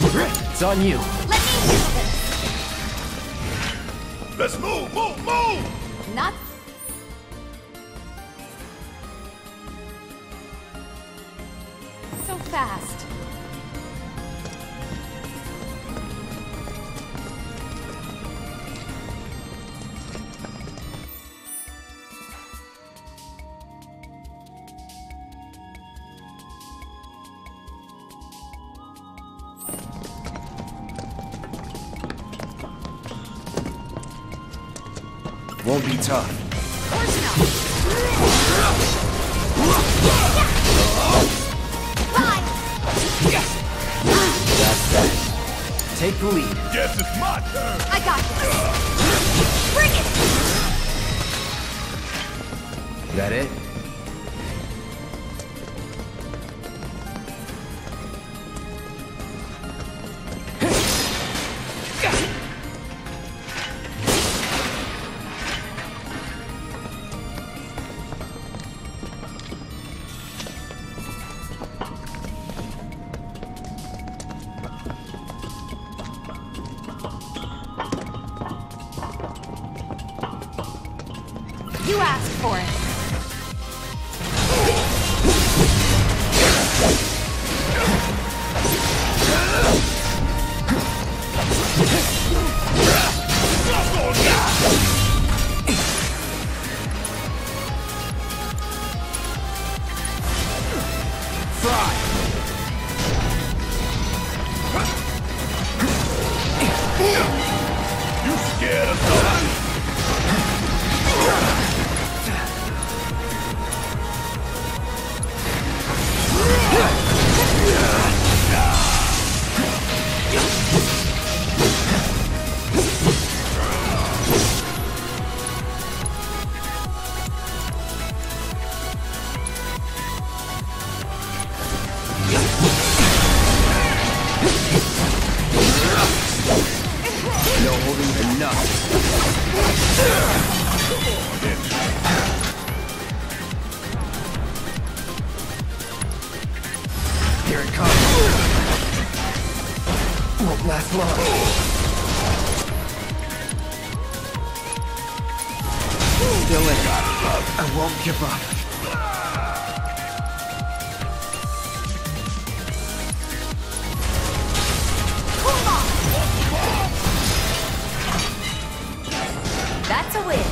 It's on you. Let me handle this. Let's move, move, move! Not so fast. Won't be tough. Course not. Bye. That's that. Take the lead. Guess it's my turn! I got this. Bring it. That it? You asked for it. You scared of something? No holding enough. Here it comes. Won't last long. Still in it. I won't give up. That's a win.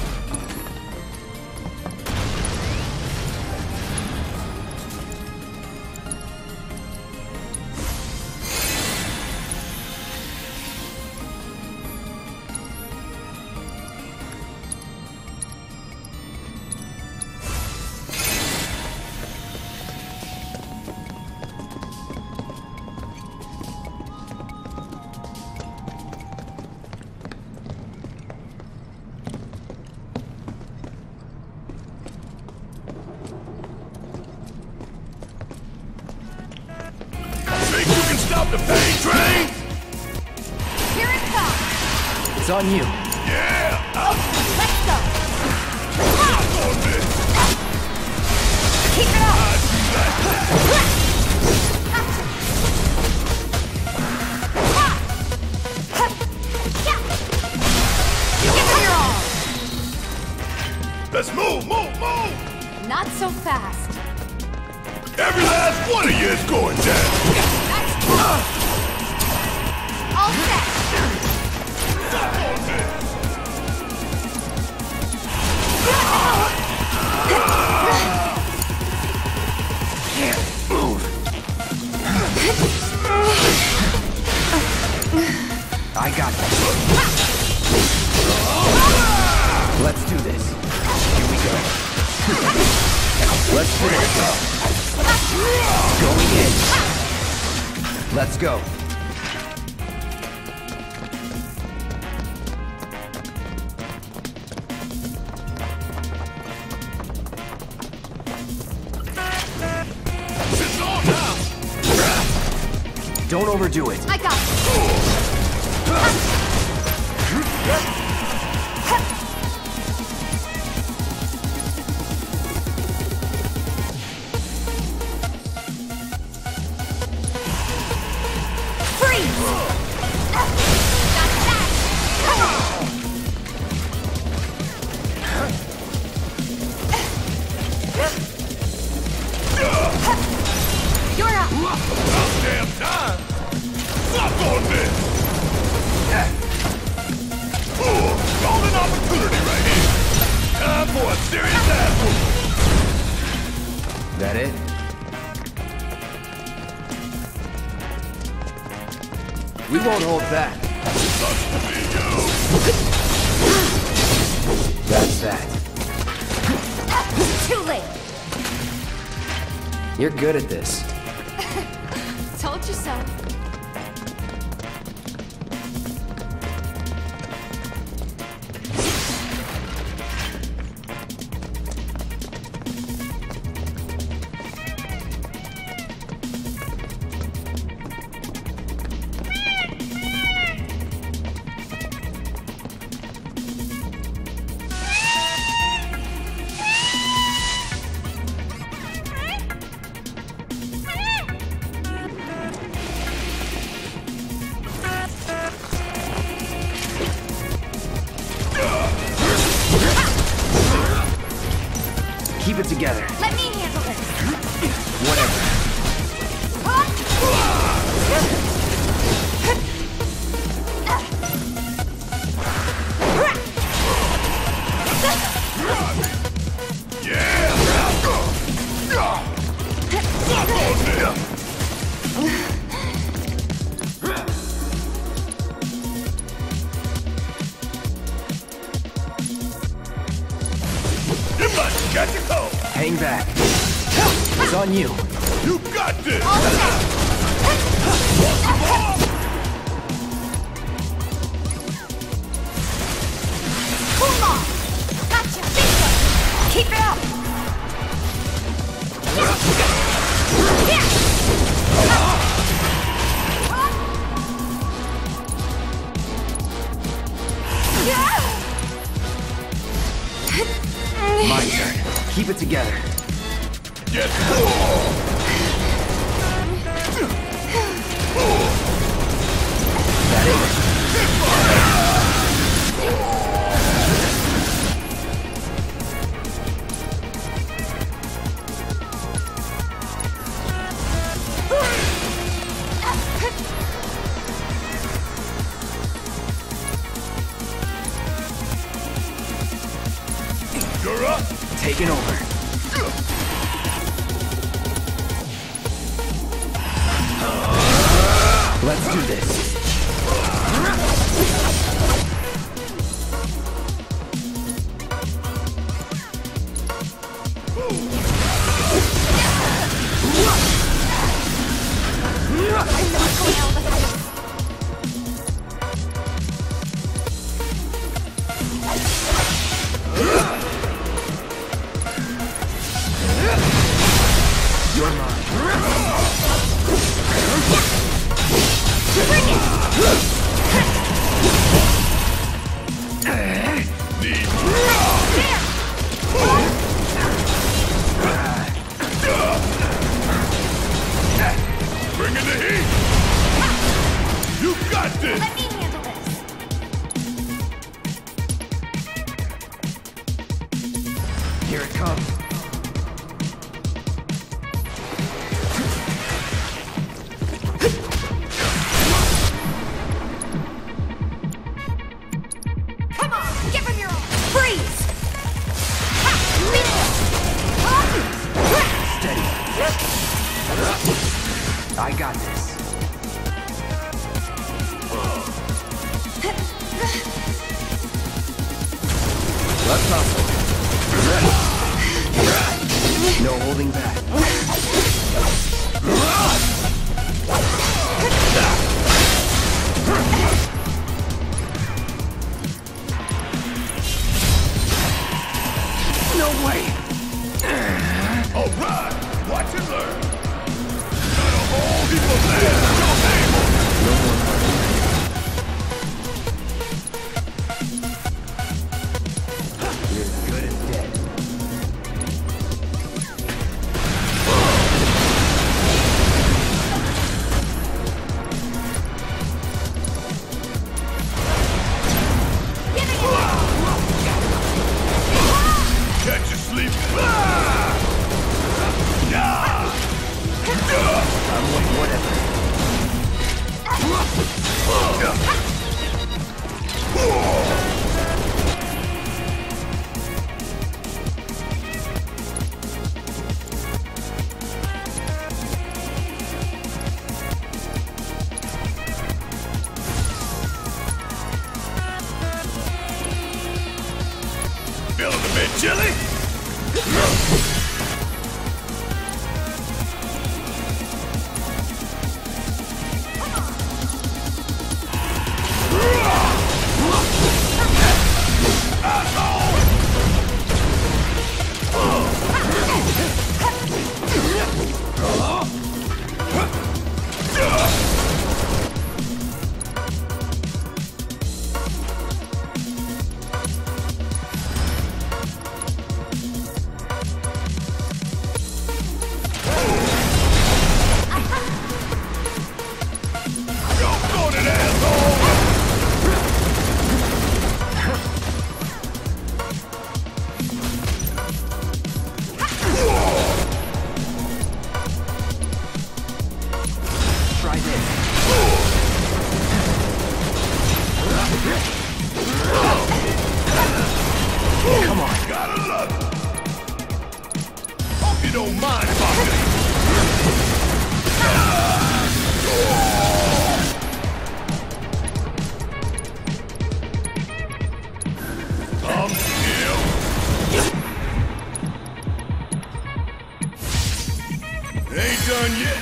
Think you can stop the pain train? Here it comes. It's on you. Yeah! Let's go. Up on this! Keep it up. I see that! Gotcha. Ha! Hup. Yeah. Give it your all. Let's move, move, move! Not so fast. Every last one of you is going down! That's all set. Up on this! I got this. Let's do this. Here we go. Let's finish. Going in. Let's go. It's on now! Don't overdo it. I got it. Free. You're up. About damn time! Suck on this! Golden opportunity right here! Time for a serious ass whooping. That it? We won't hold back. Sucks to be you! That's that. Too late. You're good at this. Told you so. Keep it together. Let me handle this. Whatever. Yeah! Suck on this! You must catch a cold! Hang back. It's on you. You got this! All set. Cool off. Gotcha. Big one. Keep it up. My turn. Keep it together. Get That it? You're up! Taking over. Let's do this. You're mine. Bring in the heat! You got this! Let me handle this. Here it comes. chilly? Come on. Gotta love it. Hope you don't mind if I ain't done yet.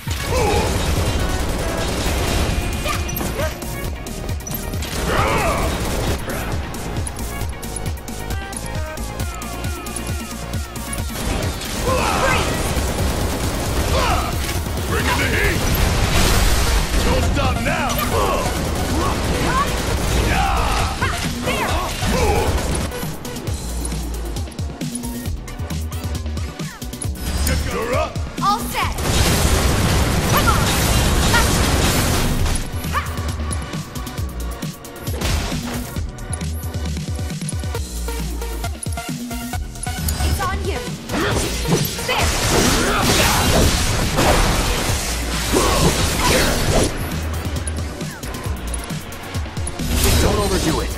Bring in the heat. Don't stop now. You're up. All set. Come on. It's on you. There. Don't overdo it.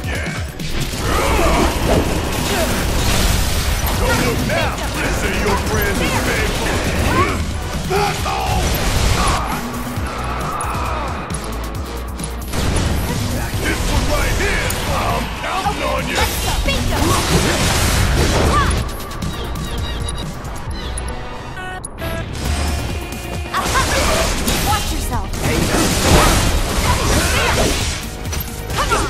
Don't look now. Let's say your friends is painful. That's all. This one right here. I'm counting on you. Let's go. Bingo. Watch yourself. Come on.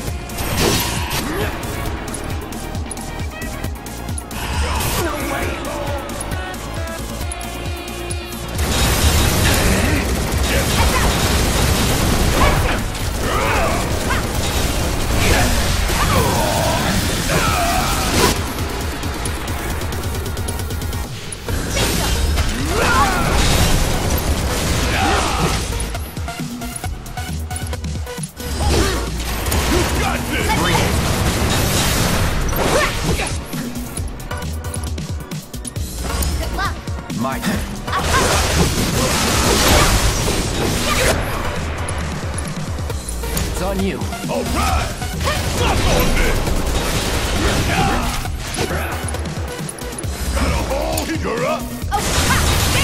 Got this. Good luck. My turn. It's on you. All right. Suck on this. Got a hole. You're up. Oh, ha,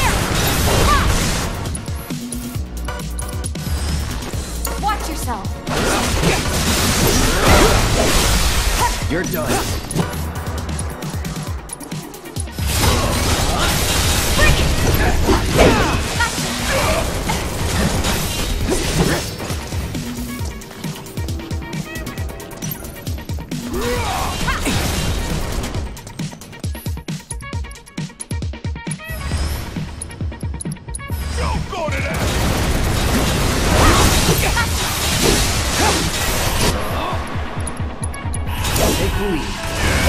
there. Ha. Watch yourself. You're done. Bring it. Don't go to that. Take the lead.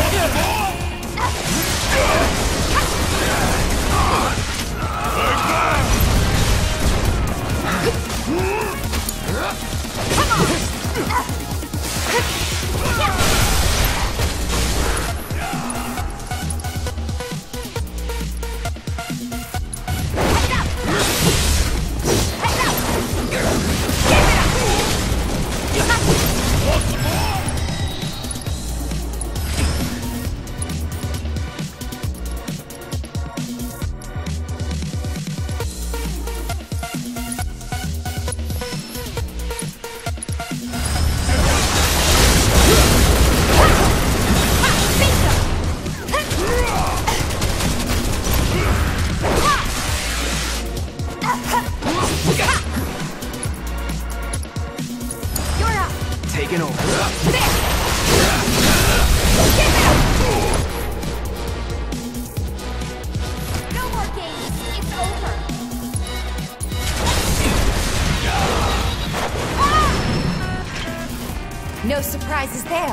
taking over. There! Get out! No more games. It's over. Ah! No surprises there.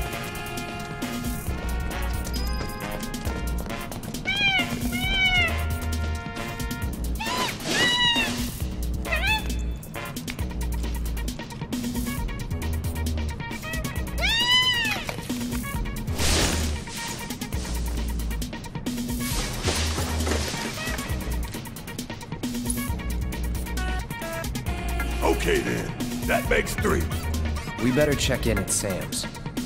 Okay then, that makes 3. We better check in at Sam's.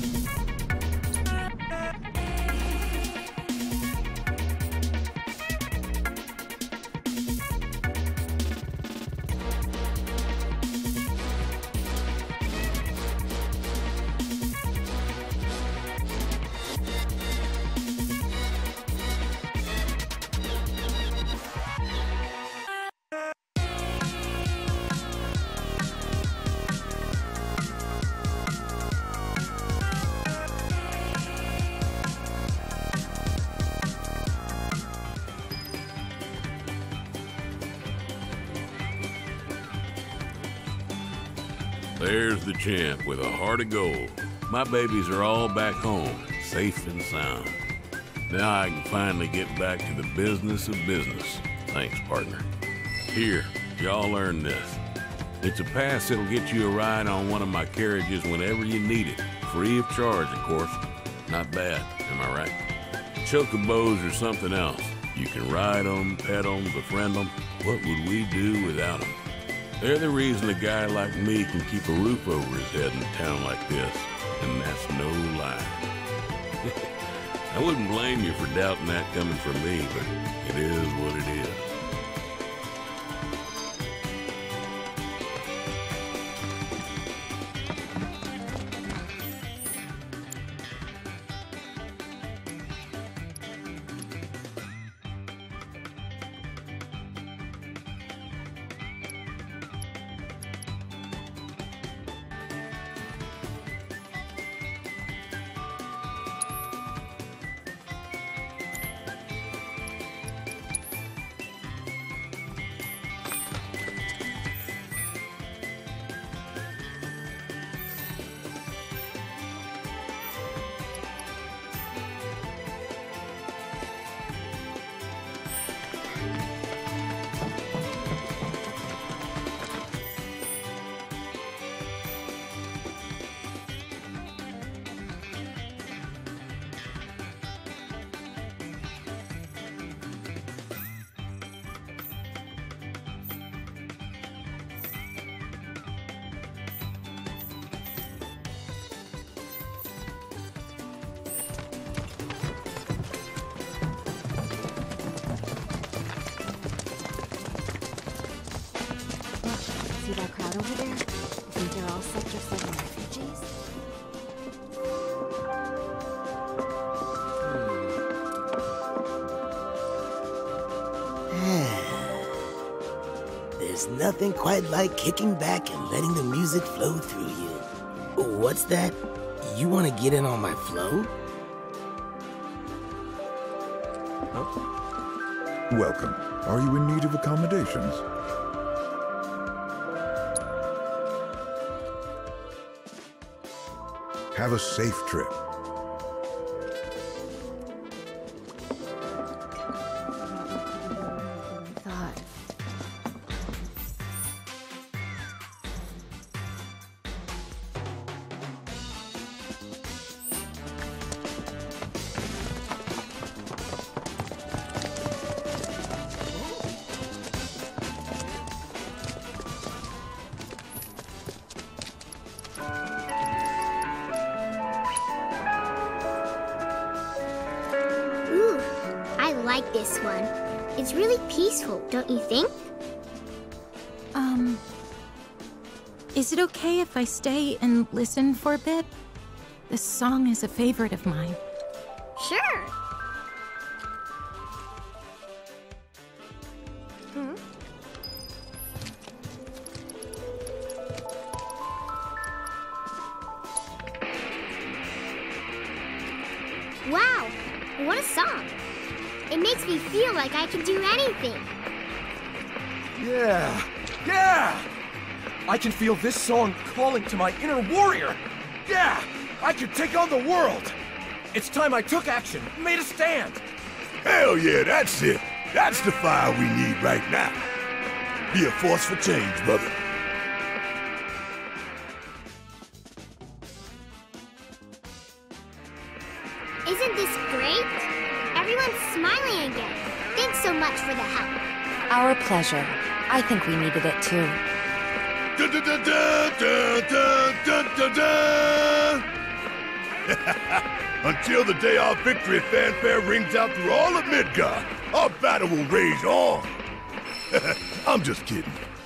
There's the champ with a heart of gold. My babies are all back home, safe and sound. Now I can finally get back to the business of business. Thanks, partner. Here, y'all learn this. It's a pass that'll get you a ride on one of my carriages whenever you need it. Free of charge, of course. Not bad, am I right? Chocobos or something else. You can ride them, pet them, befriend them. What would we do without them? They're the reason a guy like me can keep a roof over his head in a town like this. And that's no lie. I wouldn't blame you for doubting that coming from me, but it is what it is. See that crowd over there? I think they're all Sector 7 refugees. There's nothing quite like kicking back and letting the music flow through you. What's that? You want to get in on my flow? Welcome. Are you in need of accommodations? Have a safe trip. Ooh, I like this one. It's really peaceful, don't you think? Is it okay if I stay and listen for a bit? This song is a favorite of mine. Sure. Wow, what a song. It makes me feel like I can do anything. Yeah! Yeah! I can feel this song calling to my inner warrior. Yeah! I can take on the world. It's time I took action, made a stand. Hell yeah, that's it. That's the fire we need right now. Be a force for change, brother. Isn't this great? Everyone's smiling again. Thanks so much for the help. Our pleasure. I think we needed it too. Dun, dun, dun, dun, dun, dun, dun, dun. Until the day our victory fanfare rings out through all of Midgar, our battle will rage on. I'm just kidding.